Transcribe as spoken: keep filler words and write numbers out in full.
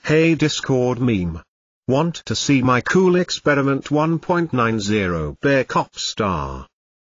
Hey Discord meme. Want to see my cool experiment one point nine zero Bear Cop star?